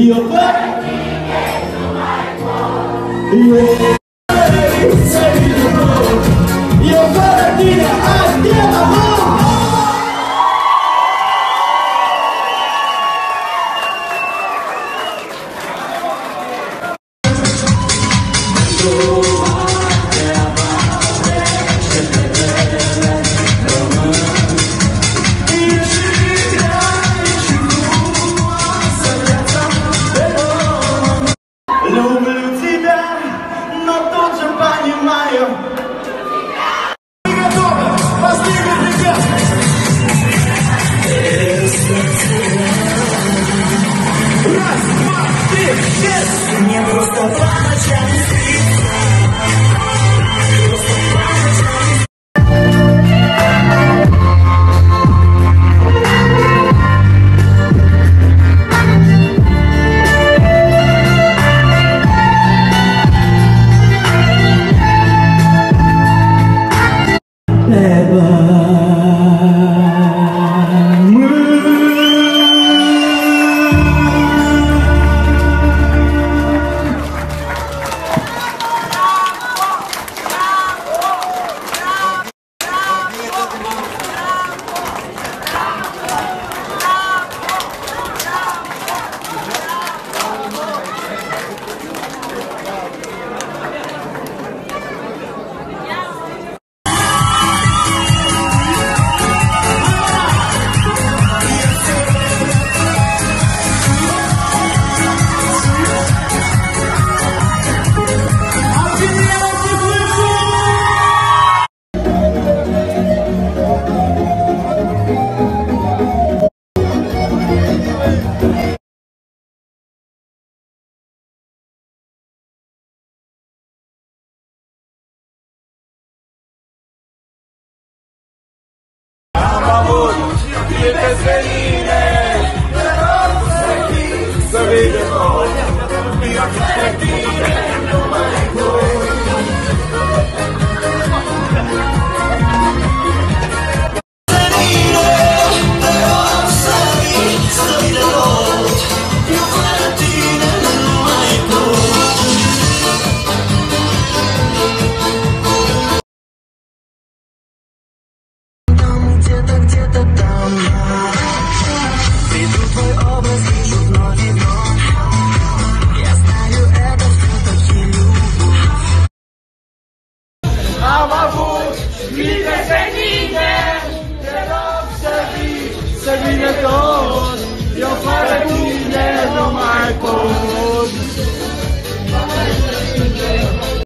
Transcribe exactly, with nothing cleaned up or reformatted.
io farei io sei io farei andiamo. Люблю тебя, но тут же понимаю. Вы готовы? Последний ребят. Раз, два, три, шесть. Мне просто по ночам снится. Просто по ночам. Vides venire, però sei se vede poi, io ti dire, non mai poi. Venire, però sei se vede poi, io ti dire, non mai poi. Там где-то, где-то там. Вижу твой образ, вижу вновь и вновь. Я знаю, это все-таки любовь. Amavut, vive venire, però seguire, seguire tot. Io farei non mai poi.